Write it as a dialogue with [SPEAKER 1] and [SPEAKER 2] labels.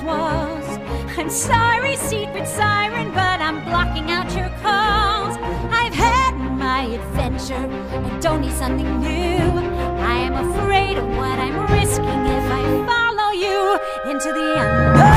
[SPEAKER 1] walls. I'm sorry, secret siren, but I'm blocking out your calls. I've had my adventure, I don't need something new. I am afraid of what I'm risking if I follow you into the unknown.